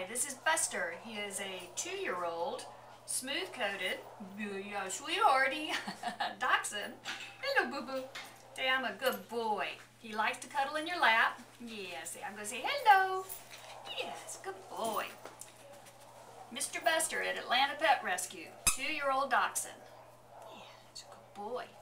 Hi, this is Buster. He is a 2-year-old, smooth-coated, sweethearty dachshund. Hello, boo-boo. Say, I'm a good boy. He likes to cuddle in your lap. Yes, I'm going to say hello. Yes, good boy. Mr. Buster at Atlanta Pet Rescue, 2-year-old dachshund. Yeah, it's a good boy.